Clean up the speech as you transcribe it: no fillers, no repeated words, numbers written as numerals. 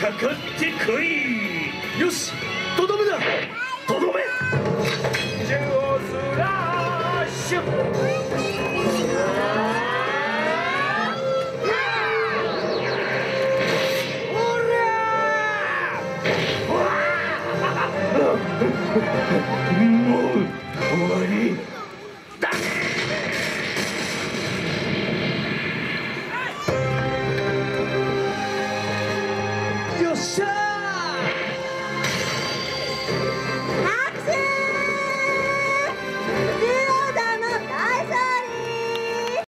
かかってこい。 よし、とどめだ。 とどめ。ジュースラッシュ。もう終わりだ。 よっしゃー。